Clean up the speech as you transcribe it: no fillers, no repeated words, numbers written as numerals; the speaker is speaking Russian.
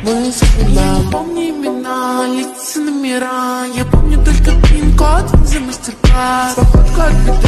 Мы запоминаем. Я не помню имена, лица, номера. Я помню только пин-код за мастер-класс. Походка от